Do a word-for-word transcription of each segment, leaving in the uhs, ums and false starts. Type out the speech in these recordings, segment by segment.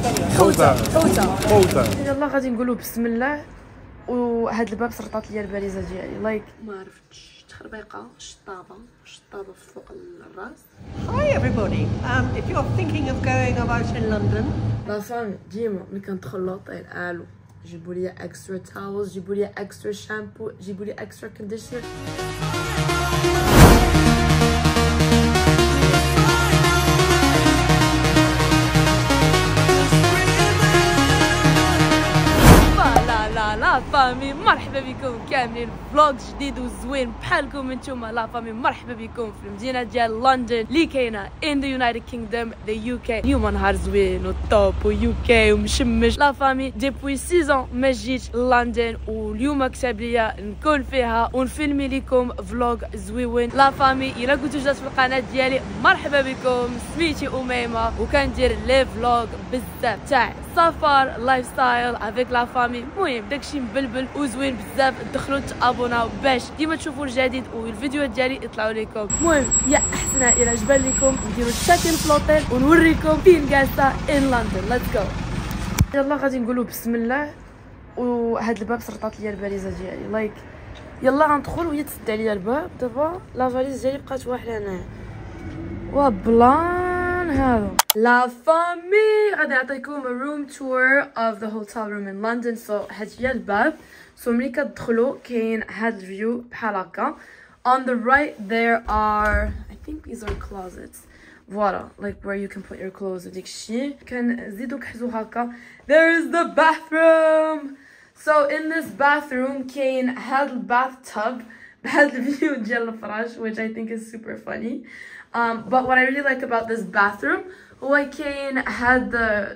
حوته حوته حوته. يلا غادي نقولوا بسم الله. وهاد الباب سرطات ليا الباليزه ديالي لايك ما عرفتش تخربيقه شطابه شطابه فوق الراس. Hi everybody. Um, if you're thinking of going about in London. لا فامي ديما ملي كندخل لوطيل الو جيبوا لي اكسترا تاولز، جيبوا لي اكسترا شامبو، جيبوا لي اكسترا كونديشنر. لا فامي مرحبا بكم كاملين فلوق جديد وزوين بحالكم نتوما. لا فامي مرحبا بكم في المدينه ديال لندن اللي كاينه ان ذا يونايتد كينغدوم ذا يو كي. اليوم نهار زوين وطوب ويو كي ومشمش. لا فامي ديبوي سيزون ما جيت لندن واليوم كتب ليا نكون فيها ونفيلمي لكم فلوق زويون. لا فامي الا كنتو جات في القناه ديالي مرحبا بكم. سميتي اميمه وكندير لي فلوق بزاف تاع سفر لايف ستايل افيك لا فامي. المهم داكشي مبلبل وزوين بزاف. دخلوا تابوناو باش ديما تشوفوا الجديد والفيديوهات ديالي يطلعوا لكم. المهم يا احسن الى جبال لكم نديروا تشاكين في لوطيل ونوريكم فين جالسه ان لندن. ليتس جو. يلا غادي نقولوا بسم الله. وهاد الباب سرطات ليا الباليزه ديالي لايك يلا غندخل وهي تسد عليا الباب. دابا لا فاليز ديالي بقات واحده هنايا وبلان هذا. لا فامي غادي نعطيكم a room tour of the hotel room in London. so هاد هي الباب. so ملي كتدخلوا كاين هاد الفيو بحال هكا. on the right there are I think these are closets. Voila, like where you can put your clothes وديك الشيء. كنزيدو كحزو هكا. there is the bathroom. so in this bathroom كاين هاد الباث-توب بهاد الفيو ديال الفراش which I think is super funny. Um, but what I really like about this bathroom هو كاين هاد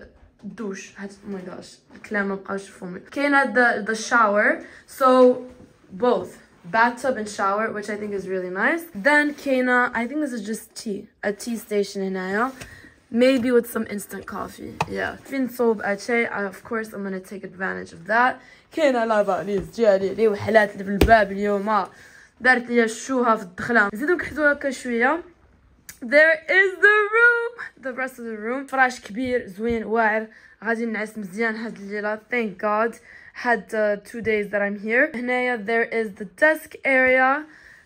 الدوش هاد oh my gosh الكلام ما بقاش فمي. كاين هاد the, the shower. so both bathtub and shower which I think is really nice. then كاينة I think this is just tea a tea station هنايا maybe with some instant coffee. yeah فين صوب اتشي of course I'm gonna take advantage of that. كاينة لافاليز ديالي اللي وحلات لي في الباب اليوم دارت ليا الشوها في الدخله. نزيدو نكحدو هكا شويه. there is the room the rest of the room. فراش كبير زوين واعر. غادي نعس مزيان هاد الليله thank god. had uh, two days that I'm here. هنايا there is the desk area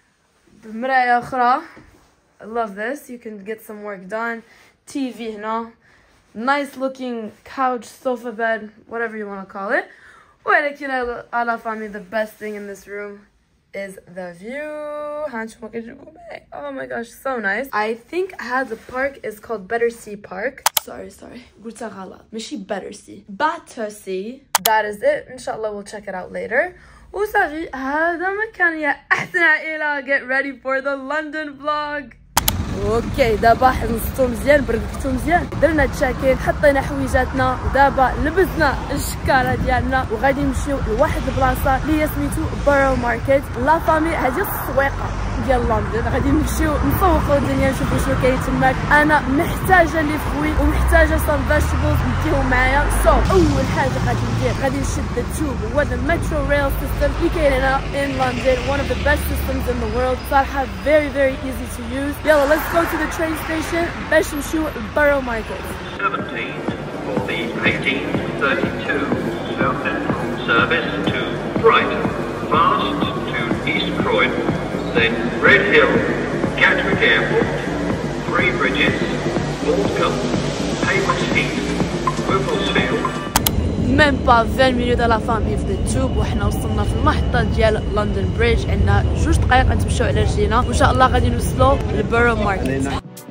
بمرايه اخرى. I love this. you can get some work done. تي في هنا. nice looking couch sofa bed whatever you want to call it. ولكن على فامي the best thing in this room is the view. هانشوفوا كيجيكم معايا. oh my gosh so nice. I think had the park is called Battersea Park. sorry sorry قلتها غلط ماشي Battersea Battersea. that is it. ان شاء الله we'll check it out later. وصافي هذا مكان يا احسن عائله. get ready for the London vlog. اوكي دابا حنصتو مزيان برقبتو مزيان درنا تشاكين حطينا حويجاتنا ودابا لبسنا الشكاره ديالنا وغادي نمشيو لواحد البلاصه اللي هي سميتو بارو ماركت. لا فامي هذه السويقه ديال لندن. غادي نمشيو نسوقوا الدنيا نشوفوا شنو كاين تماك. انا محتاجه لي فوي ومحتاجه سام فيجيتابلز نديهم معايا. سو so, اول حاجه غادي ندير غادي نشد التوب هو ذا مترو ريل سيستم اللي كاين هنا in London. one of the best systems in the world. صراحه very very easy to use. يلا let's go to the train station باش نمشيو لبارو ماركت. seventeen for the eighteen thirty-two South Central service to Brighton, fast to East Croydon, then Red Hill, Gatwick Airport, Three Bridges, Aldcombe, Haywards Heath, Wimblesfield. ميم با عشرين مينوت لا فامي في التوب وحنا وصلنا في المحطه ديال لندن بريدج. عندنا جوج دقائق نتمشاو على رجلينا وان شاء الله غادي نوصلوا للبارو ماركت.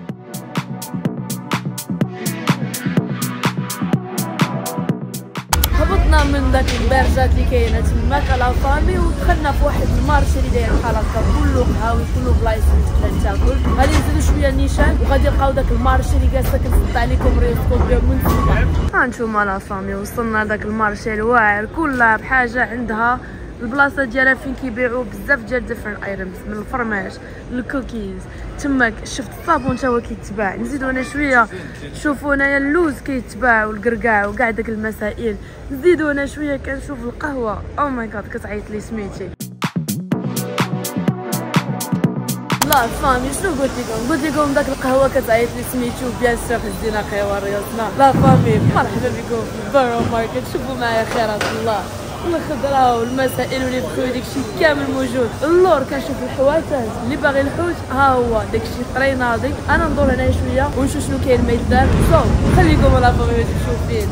هبطنا من داك البارجات اللي كاينه تماك لا فامي ودخلنا في واحد المارشي اللي داير بحال هكا كله قهاوي كله بلايص اللي تقدر تاكل. غادي نزيدو شويه نيشان وغادي نلقاو داك المارشي اللي جالسه كنصد عليكم ريسكو من تما. ها نتوما لا فامي وصلنا لداك المارشي الواعر كلها بحاجه عندها البلاصه ديالها فين كيبيعوا بزاف ديال ديفرنت ايتمز من الفرماج للكوكيز. تماك شفت الصابون تا هو كيتباع. نزيدو هنا شويه شوفوا هنايا اللوز كيتباع والكركاع وكاع داك المسائل. نزيدو هنا شويه كنشوف القهوه او ماي جاد كتعيط لي سميتي. لا فامي شنو قلت لكم قلت لكم داك القهوه كتعيط لي سميتو بيان سور هزينا قهوه رياضنا. لا فامي مرحبا بكم في البارو ماركت. شوفوا معايا خيرات الله الخضره والمسائل والفخوي داكشي كامل موجود. اللور كنشوف الحواتات اللي باغي الحوت ها هو داكشي طري ناضي. انا ندور هنايا شويه ونشوف شنو كاين ما يدار. صو خليكم لا فامي تمشيو فين.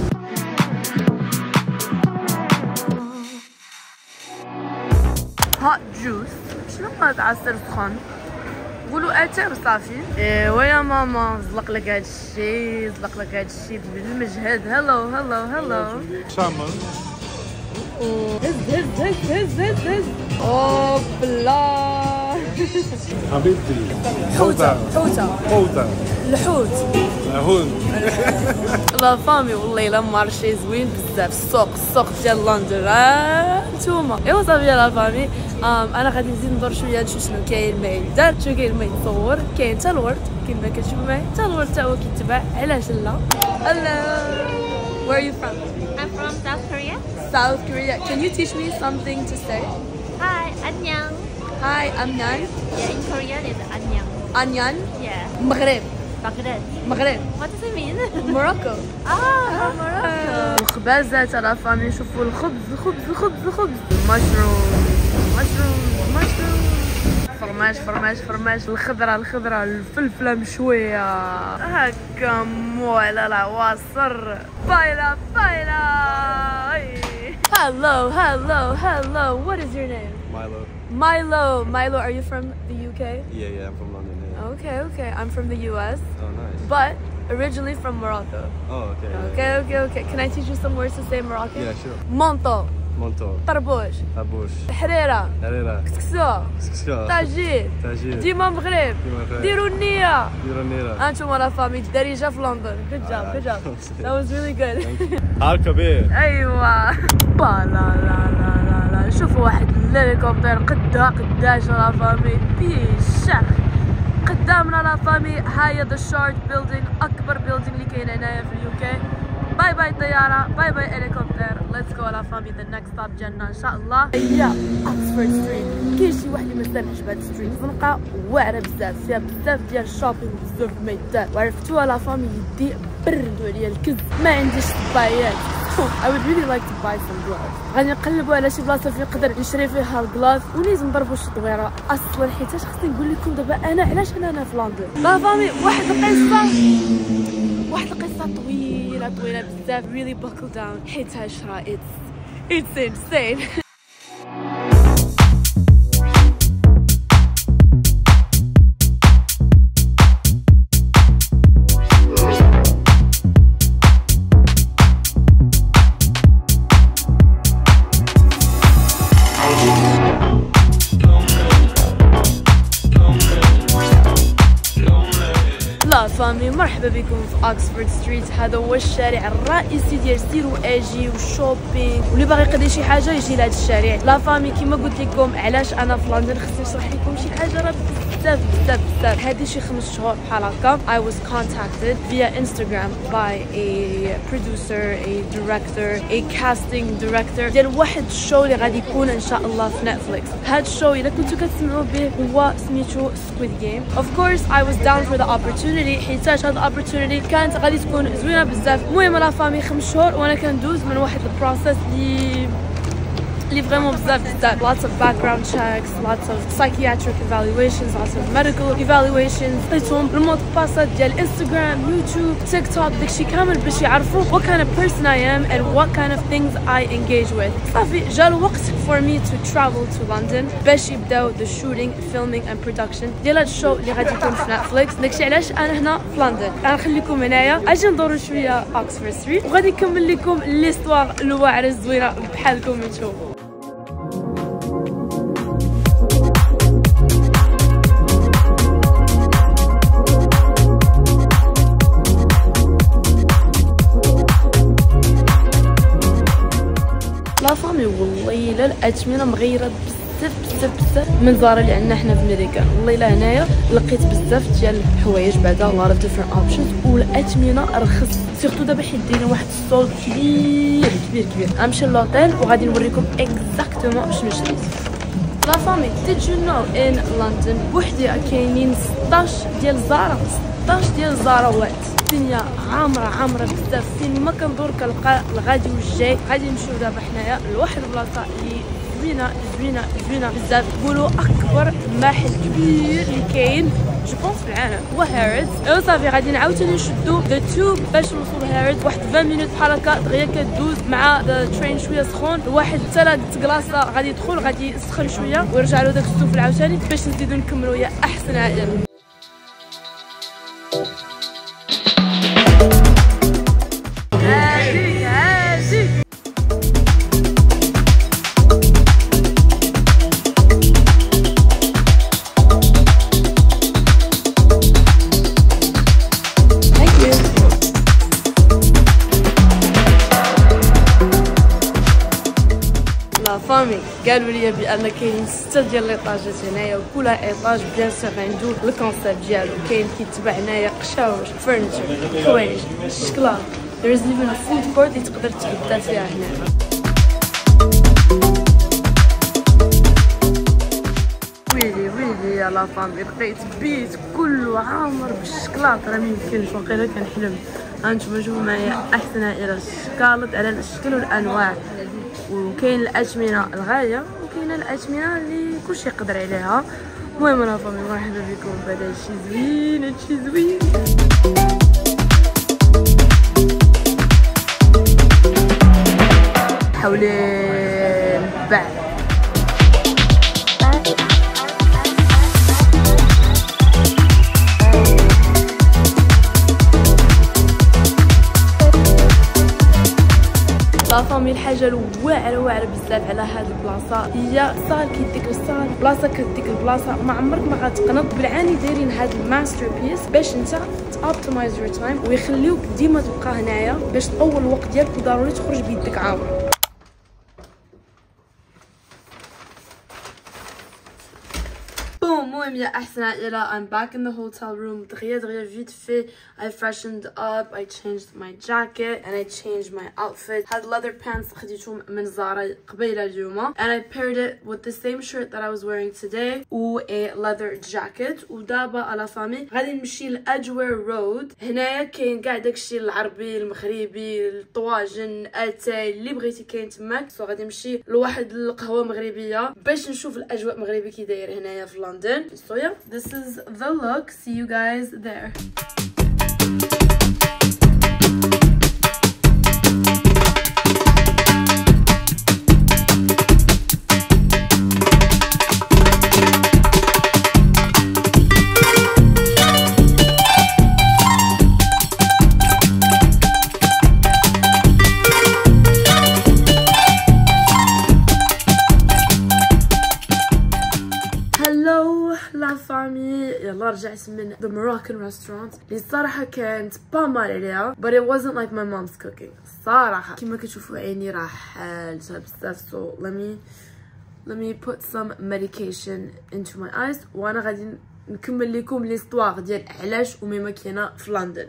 هات جوس شنو هذا عصير سخون قولوا اتاي صافي. ايوا يا ماما زلق لك هذا الشيء زلق لك هذا الشيء بالمجهد. هلو هلو هلو شامل هز هز هز هز هز هز اوبلا حبيبتي حوته حوته حوته الحوت هون. لا فامي والله الا مارشي زوين بزاف. السوق السوق ديال لندن ها نتوما. ايوا صافي لا فامي انا غادي نزيد ندور شويه نشوف شنو كاين ما يدار شنو كاين ما يتصور. كاين حتى الورد كيما كتشوفوا معايا حتى الورد حتى هو كيتباع علاش لا. Hello where are you from? I'm from South Korea. South Korea. Can you teach me something to say? Hi, annyeong. Hi I'm Nan. Yeah, in Korean it's annyeong. Anyan Yeah, مغرب Baghdad. مغرب What does it mean? Morocco. Ah, from Morocco. الخبازات على فامي. شوفوا الخبز الخبز الخبز الخبز مشروم مشروم مشروم فرماج فرماج فرماج الخضرة الخضرة الفلفلة مشوية هكا مو على العواصر. بايلا بايلا. Hello hello hello what is your name? Milo. Milo. Milo, are you from the U K? Yeah, yeah, I'm from London. Yeah. Okay okay I'm from the U S Oh, nice. but originally from Morocco. Oh, okay. Okay okay okay can I teach you some words to say in Moroccan? Yeah, sure. Monto Monto. طربوش Abouche. حريرة Herrera. كسكسو Skska. طاجين Tajir. ديما مغرب ديما مغرب. ديروا النية. Iranera. انتم لا فامي الدارجة في لندن. good job good job that was really good. هالكبير. ايوا با لا لا لا لا لا شوفوا واحد الهليكوبتر قدا قداش لا فامي بيشخ قدامنا لا فامي. هاي ذا شارك بيلدينغ اكبر بيلدينغ اللي كاين هنايا في اليو كي. باي باي طياره باي باي هليكوبتر. ليتس جو لا فامي ذا نيكست ستوب ديالنا ان شاء الله هي اوكسفورد ستريت. كاين شي واحد اللي ما سامعش بهاد ستريت زنقه واعره بزاف فيها بزاف ديال الشوبينغ بزاف ما يدار. وعرفتوها لا فامي يدي بردوا عليا الكز ما عنديش طبايات. I would really like to buy some gloves. غادي نقلبوا على شي بلاصه فين نقدر نشري فيها الكلاف ونيز نضربوا شي دويره اصلا حيتاش خصني نقول لكم دابا انا علاش انا هنا في لندن. لا فامي واحد القصه واحد القصه طويله طويله بزاف. really buckle down حيتاش راه it's it's insane. فامي مرحبا بكم في اوكسفورد ستريت. هذا هو الشارع الرئيسي ديال سير واجي وشوبينغ واللي باغي يقضي شي حاجه يجي لهذا الشارع. لا فامي كيما قلت لكم علاش انا في لندن خصني نشرح لكم شي حاجه راه بزاف بزاف بزاف. هذه شي خمس شهور بحال هكا I was contacted via Instagram by a producer a director a casting director ديال واحد الشو اللي غادي يكون ان شاء الله في نتفليكس. هذا الشو الا كنتو كتسمعوا به هو سميتو Squid Game. Of course I was down for the opportunity حيتاش هاد opportunity كانت غادي تكون زوينه بزاف. المهم لا فامي خمس شهور وانا كندوز من واحد البروسيس اللي اللي فريمون بزاف بزاف. lots of background checks, lots of psychiatric evaluations, lots of medical evaluations. عطيتهم المود باسات ديال انستغرام يوتيوب تيك توك داكشي كامل باش يعرفوا what kind of person I am and what kind of things I engage with. صافي جا الوقت for me to travel to London باش يبداو the shooting, filming and production ديال هاد الشو اللي غادي يكون في نتفليكس. داكشي علاش انا هنا في لندن. غنخليكم هنايا اجي ندورو شويه اوكسفورد ستريت وغادي نكمل لكم ليستوار الواعره الزوينه بحالكم نشوفوا. لا فامي والله الا الاثمنه مغيره بزاف بزاف بزاف من زارا اللي عندنا حنا في امريكا. والله الا هنايا لقيت بزاف ديال الحوايج بعدا a lot of different options والاثمنه رخص سيرتو دابا حيت دايرين واحد الصول كبير كبير كبير. غنمشي للوطيل وغادي نوريكم اكزاكتومون شنو شريت. لا فامي did you know in London بوحدي كاينين ستطاش ديال الزهرة ستطاش ديال الزهراوات. الدنيا عامرة عامرة بزاف، فين ما كندور كنلقى الغادي والجاي. غادي نمشيو دابا حنايا لواحد البلاصة اللي زوينة زوينة زوينة بزاف. يقولوا أكبر محل كبير اللي كاين جو بونس في العالم هو هاريدز. ايوا صافي غادي نعاوتاني نشدو ذا توب باش نوصلو لهاريدز. واحد عشرين مينوت بحال هكا دغيا كدوز مع ذا ترين شويه سخون. الواحد حتى لا كلاصه غادي يدخل غادي يسخن شويه ويرجع له داك السوفل عاوتاني باش نزيدو نكملو يا احسن عائله. فامي قالوا لي بان كاينين ستة ديال ليطاجات هنايا وكل ايطاج بيان سور عنده الكونسيبت ديالو. كاين كيتباع هنايا قشاوش فرنتشر حوايج الشكلاط. there is even a food court اللي تقدر تبدا فيها هنا. ويلي ويلي يا لا فامي لقيت بيت كله عامر بالشكلاط. راه ميمكنش واقيلا كنحلم. هانتوما شوفوا معايا احسن عائله شكالط على الاشكال والانواع. وكاين الاثمنه الغاليه وكاين الاثمنه اللي كلشي يقدر عليها. المهم انا فامي مرحبا بكم بهذا الشيء زوين هادشي زوين. حولين بعد لا فامي. الحاجه الواعره واعره بزاف على هاد البلاصه هي صار كيديك الصال بلاصه كديك البلاصه ما عمرك ما غتقنط. بالعاني دايرين هاد الماستر بيس باش انت اوبتمايز يور تايم ويخليوك ديما تبقى هنايا باش تطول الوقت ديالك وضروري تخرج بيدك عامر. المهم يا احسن عائله I'm back in the hotel room. دغيا دغيا فيت في I freshened up, I changed my jacket and I changed my outfit. هاد leather pants خديتهم من زارا قبيله اليوم and I paired it with the same shirt that I was wearing today و a leather jacket. ودابا على فامي غادي نمشي لأجوير رود. هنايا كاين كاع داكشي العربي المغربي الطواجن اتاي اللي بغيتي كاين تماك. سو غادي نمشي لواحد القهوه مغربيه باش نشوف الاجواء المغربي كي داير هنايا في لندن. So yeah, this is the look. See you guys there. يلا رجعت من the Moroccan restaurant اللي الصراحه كانت با مال عليها but it wasn't like my mom's cooking. الصراحه كما كتشوفوا عيني راه حالتها بزاف. so let me let me put some medication into my eyes وانا غادي نكمل لكم ليستواغ ديال علاش وميما كاينه في لندن.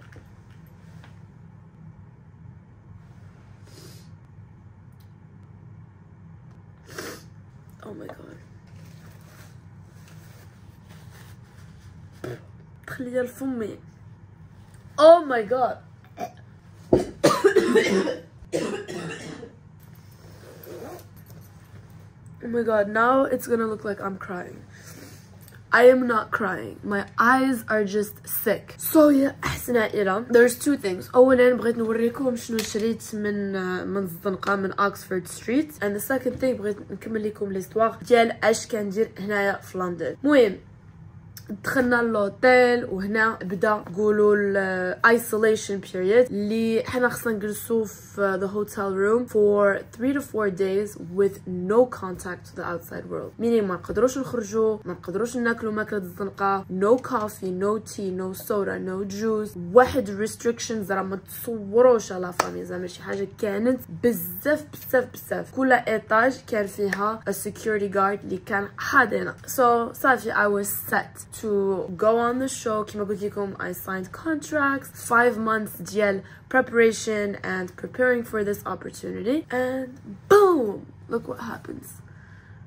oh my god خليها لفمي. oh my god oh my god now it's gonna look like I'm crying. I am not crying, my eyes are just sick. so yeah احسن عائله there's two things. اولا بغيت نوريكم شنو شريت من من الزنقه من اوكسفورد ستريت and the second thing بغيت نكمل لكم ليستواغ ديال اش كندير هنايا في لندن. المهم دخلنا للوتيل وهنا بدا نقولوا الايسوليشن بيريود اللي حنا خصنا نجلسوا في the hotel room for three to four days with no contact to the outside world. ميني ما نقدروش نخرجوا ما نقدروش ناكلوا ماكله الزنقه no coffee no tea no soda no juice. واحد restrictions راه ما تصوروش على فامي زعما شي حاجه كانت بزاف بزاف بزاف. كل ايطاج كان فيها a security guard اللي كان حاضرنا. so صافي I was set to go on the show. كما قلت لكم I signed contracts five months ديال preparation and preparing for this opportunity and boom look what happens.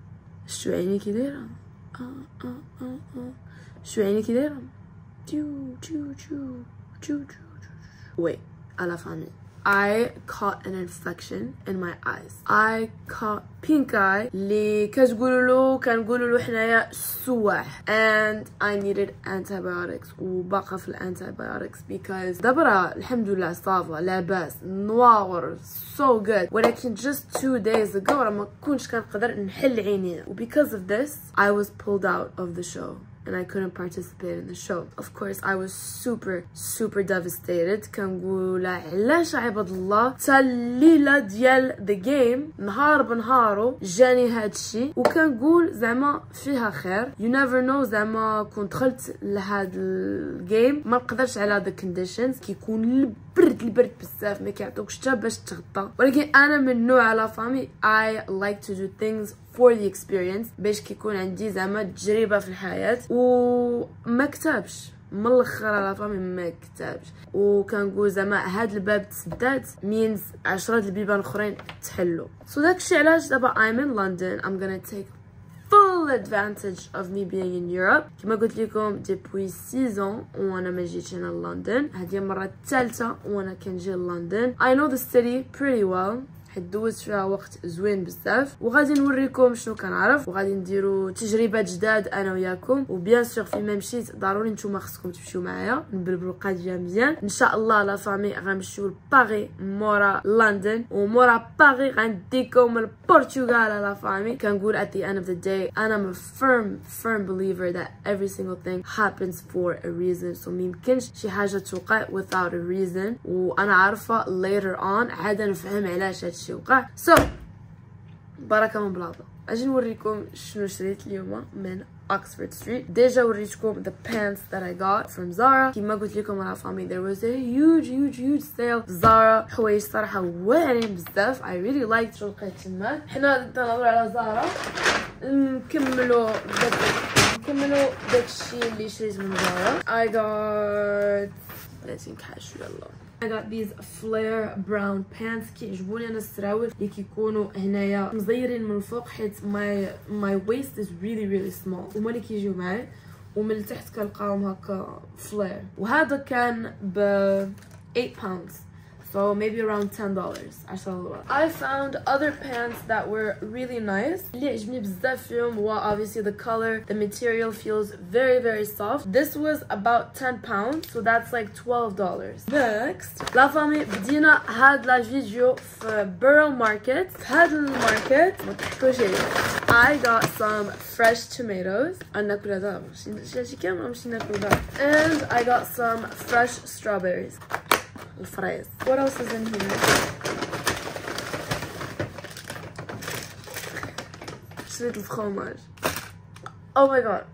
شو عيني كي دايره اه اه اه اه شو عيني كي دايره تشو تشو تشو تشو تشو. Wait, à la famille. I caught an infection in my eyes. I caught pink eye اللي كتقولوا له كنقولوا له حنايا السواح, and I needed antibiotics وباقا في الانتيبيوتكس because دابا الحمد لله صافا لاباس نواور so good, ولكن just two days ago راه ما كنتش كنقدر نحل عيني, و because of this I was pulled out of the show and I couldn't participate in the show. Of course I was super super devastated. كنقول علاش عباد الله تا الليله ديال the game نهار بنهارو جاني هادشي, وكنقول زعما فيها خير. you never know, زعما كنت دخلت لهاد الجيم ما نقدرش على the conditions, كيكون البرد البرد بزاف ما كيعطوكش حتى باش تغطى, ولكن انا من نوع على فامي I like to do things for the experience باش كيكون عندي زعما تجربه في الحياه, وما كتبش من الاخر على فامي ما كتبش, وكنقول زعما هاد الباب تسدات means عشرة البيبان اخرين تحلوا. so داكشي علاش دابا I'm in London. I'm gonna take full advantage of me being in Europe. كما قلت لكم depuis six ans وانا ما جيتش هنا لندن, هذه المره الثالثه وانا كنجي لندن. I know the city pretty well, حيت دوزت فيها وقت زوين بزاف, وغادي نوريكم شنو كنعرف, وغادي نديروا تجربات جداد انا وياكم, وبيان سور فيما مشيت ضروري نتوما خصكم تمشيو معايا نبلبلوا القضيه مزيان. ان شاء الله لا فامي غنمشيو لباري مورا لندن, ومورا باري غنديكم البرتغال لا فامي. كنقول at the end of the day and I'm a firm firm believer that every single thing happens for a reason, so ميمكنش شي حاجه توقع without a reason, وانا عارفه later on عاد نفهم علاش هادشي وقع. so بركه من بلاطه. اجي نوريكم شنو شريت اليوم من Oxford Street. ديجا وريتكم the pants that I got from Zara. كيما قلت لكم على فامي there was a huge huge huge sale. Zara حوايج صراحه واعرين بزاف. I really liked شنو لقيت تما. حنا تنهضروا على زارا, نكملوا داك نكملوا داكشي اللي شريت من زارا. I got بلاتي نكحشوا يلا. I got these flare brown pants. كيعجبوني انا السراول اللي كيكونوا هنايا مزيرين من الفوق, حيت my my waist is really really small, هما اللي كيجيو معايا, ومن التحت كنلقاهم هكا flare, وهذا كان ب eight pounds, so maybe around ten dollars. عشرة دولار. I found other pants that were really nice. اللي عجبني بزاف فيهم هو obviously the color, the material feels very very soft. This was about ten pounds, so that's like twelve dollars. Next لا فامي بدينا هاد لا فيديو في Borough Market. في هاد الماركت ما تحكوش عليه. I got some fresh tomatoes. أنا ناكل هذا ماشي كامل ماشي ناكل هذا. And I got some fresh strawberries. الفرايز. What else is in here? شريت الفخوماج. Oh my god.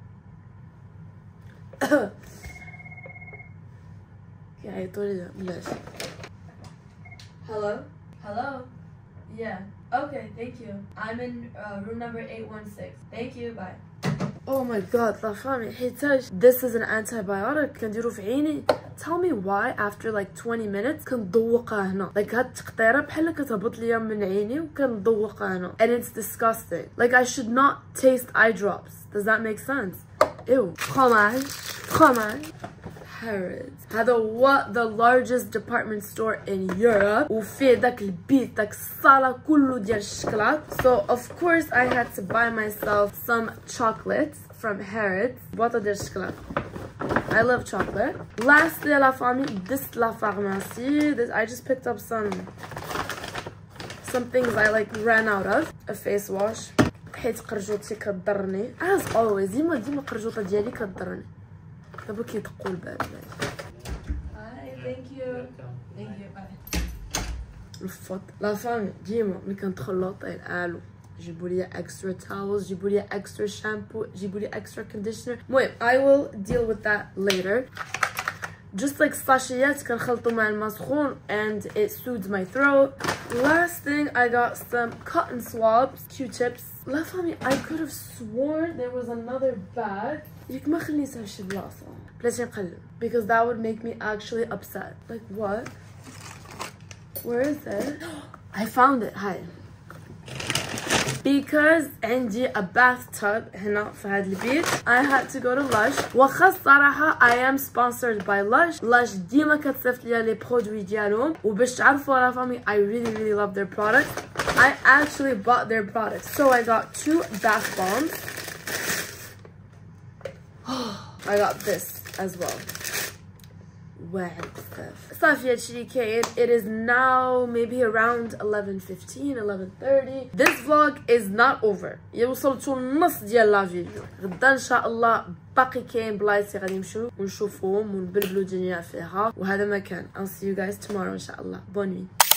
كيعيطوا لي بلاش. Hello? Hello? Yeah. Okay, thank you. I'm in uh, room number eight one six. Thank you, bye. Oh my god, لا فامي حيتاش this is an antibiotic كنديرو في عيني. Tell me why after like twenty minutes كنضوقها هنا, like هاد التقطيره بحال كتهبط ليا من عيني وكنضوقها هنا, and it's disgusting. Like I should not taste eye drops. Does that make sense? Ew. fromage fromage Harrods. هذا هو the largest department store in Europe, وفيه داك البيت داك الصالة كله ديال الشكلاط. So of course I had to buy myself some chocolates from Harrods. بواطة ديال الشكلاط. I love chocolate. Lastly la famille, this la pharmacie. This I just picked up some some things I like ran out of. A face wash. حيت قرجوطتي كضرني. As always ديما ديما القرجوطة ديالي كضرني. دابا كيدقوا الباب. Hi, thank you. Thank you. Bye. الفط لا فامي ديما ملي كندخل لوطيل الو جيبوا لي extra towels, جيبوا لي extra shampoo, جيبوا لي extra conditioner. المهم I will deal with that later. Just like sachets كنخلطوا مع الماء سخون and it soothes my throat. Last thing I got some cotton swabs, Q-tips. لا فامي I could have sworn there was another bag. ياك ما خليتها في شي بلاصه بلاتي نقلب, because that would make me actually upset. Like what? Where is it? I found it. Hi. because عندي a bathtub هنا في هذا البيت. I had to go to Lush. واخا الصراحة I am sponsored by Lush. Lush ديما كتصيفط لي لي برودوي ديالهم، وباش تعرفوا لا فامي I really really love their products. I actually bought their products. So I got two bath bombs. I got this as well. واعر بزاف. صافي هادشي اللي كاين. It is now maybe around eleven fifteen eleven thirty. This vlog is not over. وصلتوا النص ديال لا فيديو. غدا ان شاء الله باقي كاين بلايص غادي نمشيو ونشوفوهم ونبلبلو الدنيا فيها، وهذا ما كان. I'll see you guys tomorrow ان شاء الله. Bonne nuit.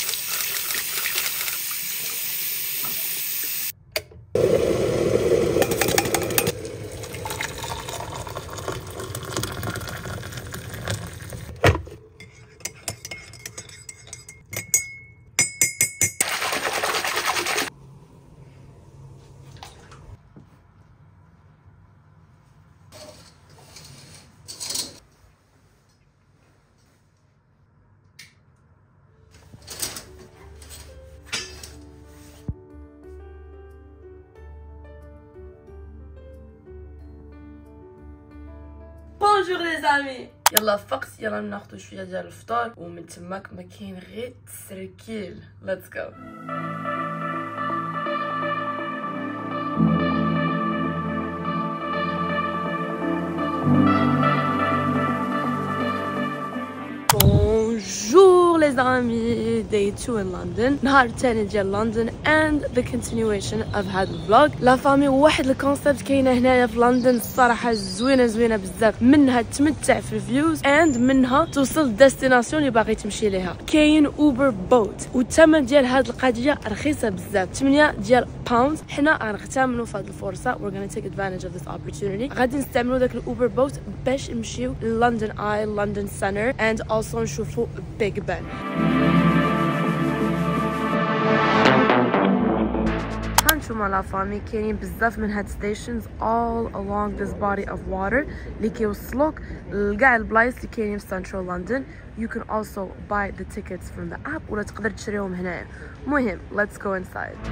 بونجور لي زامي، يلا فقت، يلا ناخذ شويه ديال الفطور ومن تماك ما كاين غير التسركيل. ليتس جو. Bonjour les amis, day two in London. نهار تاني ديال لندن and the continuation of هاد الفلوج. لا فامي واحد الكونسيبت كاينه هنايا في لندن الصراحه زوينه زوينه بزاف، منها تمتع في الفيوز and منها توصل للديستيناسيون اللي باغي تمشي ليها. كاين اوبر بوت والثمن ديال هاد القضيه رخيصه بزاف، ثمانية ديال باوند. حنا غنغتنموا في هاد الفرصه. we're gonna take advantage of this opportunity. غادي نستعملوا داك الاوبر بوت باش نمشيو للندن اي لندن سنتر and also نشوفوا بيج بن. هانتوما لا فامي كاينين بزاف من هاد ستيشنز all along this body of water اللي كيوصلوك لكاع البلايص اللي كاينين في سنترال لندن. you can also buy the tickets from the app ولا تقدر تشريهم هنايا. مهم let's go inside.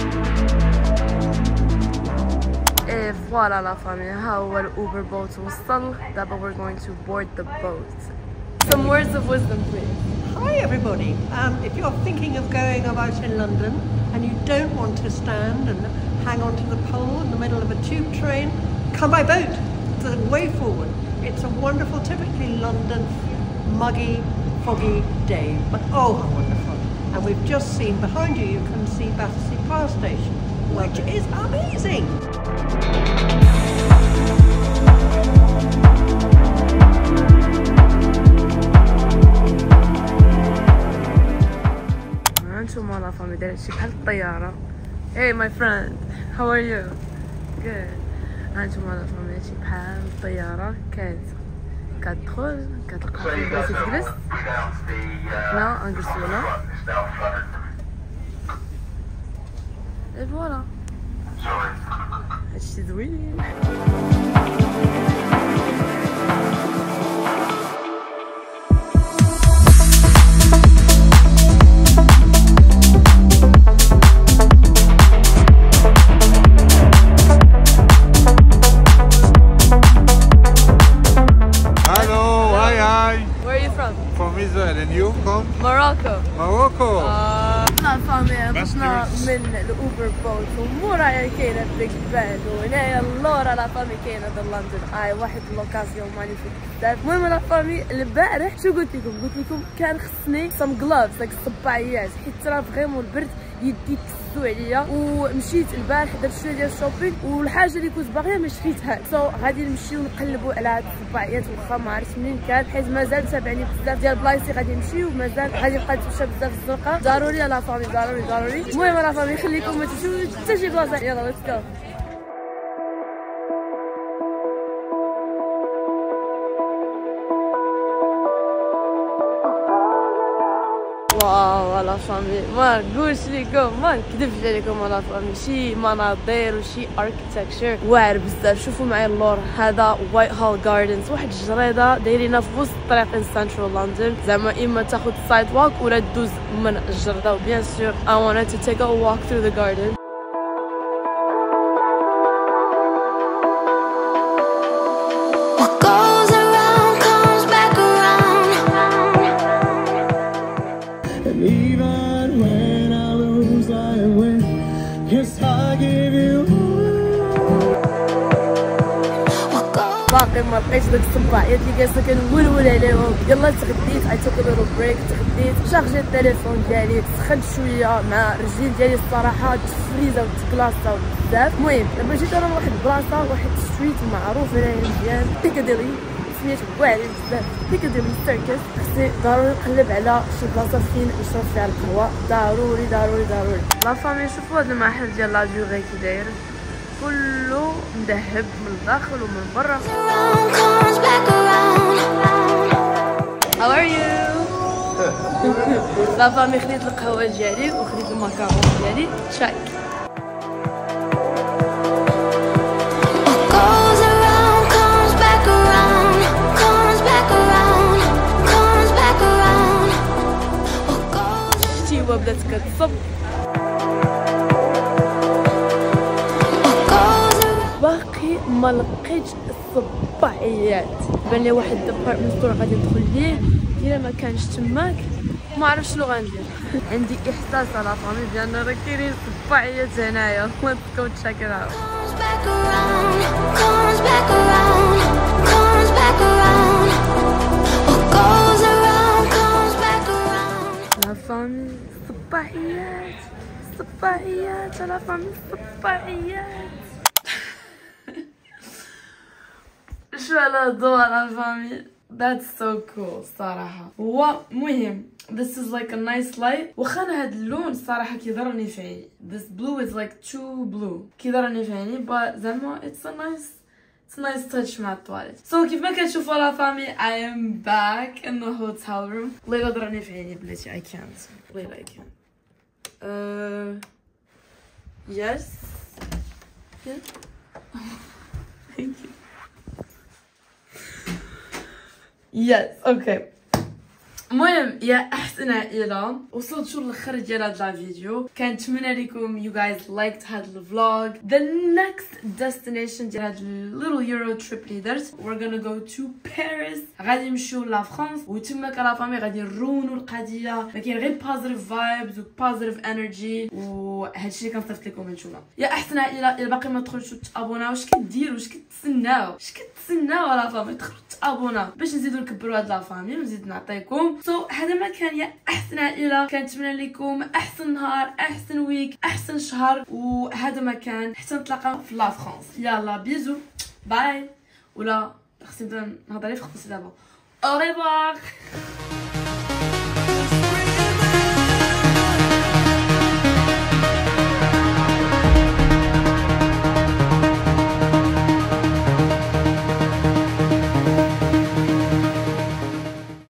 ايه فوالا لا فامي، ها هو الاوبر بوت وصل. دابا we're going to board the boat. Some words of wisdom, please. Hi everybody. Um, if you're thinking of going about in London and you don't want to stand and hang onto the pole in the middle of a tube train, come by boat. It's a way forward. It's a wonderful, typically London, muggy, foggy day, but oh how wonderful. And we've just seen behind you, you can see Battersea Power Station, which is amazing. هانتوما لا فامي دايره شي بحال الطياره. Hey my friend, how are you? Good. هانتوما لا فامي شي بحال الطياره كات كتدخل كتلقى فين بغيتي تجلس. حنا غنجلسو هنا اي فوالا. هادشي زوين. Morocco. Morocco. لا فامي خرجنا من الاوبر بوت ومورايا كاينه بيج بان وهنايا اللورا لا فامي كاينه در لندن اي واحد اللوكاسيون مانيفيك بزاف. المهم لا فامي البارح شو قلت لكم؟ قلت لكم كان خصني سام جلوفز لايك الصباعيات حيت راه فريمون البرد يدي كسدو عليا. ومشيت البارح درت شويه ديال الشوبينغ والحاجه اللي كنت باغيه ما شريتهاش. سو so, غادي نمشيو نقلبوا على هاد الصباعيات واخا ما عرفتش منين كان حيت مازال تابعني بزاف ديال البلايص اللي غادي نمشيو ومازال غادي نبقى نتمشى بزاف في الزنقه. ضروري لا فامي ضروري ضروري. المهم لا فامي خليكم ما تمشيوش حتى شي بلاصه. يلا ليتس جو. واو لا فامي ما نقولش لكم ما نكذبش عليكم لا فامي شي مناظر وشي اركيتكتشر واعر بزاف. شوفوا معايا اللور هذا وايت هول جاردنز واحد الجريده دايرينها في وسط الطريق ان سنترال لندن. زعما اما تاخذ سايد واك ولا تدوز من الجرده. وبيان سور I wanted to take a walk through the garden. باقي ما لقيتش داك الصباعيات اللي جالسه كنولول عليهم. يلا تغديت اي توك ليتل بريك، تغديت شارجي التليفون ديالي، سخنت شويه مع الرجلين ديالي الصراحه تفريزه وتكلاصه بزاف. المهم دابا جيت انا لواحد البلاصه، واحد ستريت معروف هنايا مزيان، بيكاديلي سميتو واعر بزاف، بيكاديلي سيركس. خصني ضروري نقلب على شي بلاصه فين نشرب فيها القهوه، ضروري ضروري ضروري. لا فامي شوفوا هذا المحل ديال لا دوغي كي داير، كله مذهب من الداخل ومن برا. How are you? لا فامي خديت القهوه ديالي وخديت الماكارون ديالي، شاي. شتيوا بدات كتصب، باقي ما لقيتش الصباعيات. بان لي واحد ديبارتمنت ستور غادي ندخل ليه، الا ما كانش تماك ما عرفتش شنو غندير. عندي احساس على فامي بان راه كاينين صباعيات هنايا. Let's go check it out. لا فامي صباعيات صباعيات لا فامي صباعيات. شو على الضوء على فامي. That's so cool صراحة. هو مهم this is like a nice light. واخا انا هاد اللون صراحة كيضرني في عيني. This blue is like too blue كيضرني في عيني، but زعما it's a nice it's a nice touch مع الطواليت. So كيف ما كتشوفوا لا فامي I am back in the hotel room. ليلى ضرني في عيني بلاتي I can't. ليلى I can't. Uh, yes. Yeah. Thank you. Yes, okay. المهم يا احسن عائله، وصلت شو الاخر ديال هاد الفيديو. كنتمنى لكم you guys liked هاد الفلوج. The next destination ديال هاد little euro trip اللي درت we're gonna go to Paris. غادي نمشيو لا فرانس، وتما كلا فامي غادي نرونو القضيه، ما كاين غير positive vibes و positive energy، وهادشي اللي كنصيفط لكم نتوما. يا احسن عائله، الا باقي ما دخلتوش تابوناو، واش كديروا واش كتسناو واش كتسناو لا فامي دخلوا تابوناو باش نزيدو نكبروا هاد لا فامي ونزيد نعطيكم. سو so, هذا ما كان يا احسن عائله. كنتمنى لكم احسن نهار، احسن ويك، احسن شهر، وهذا ما كان حتى نتلاقاو في لا فرانس. يلا بيزو باي. ولا خصني نهضر في فرنسي دابا. او ريفوار.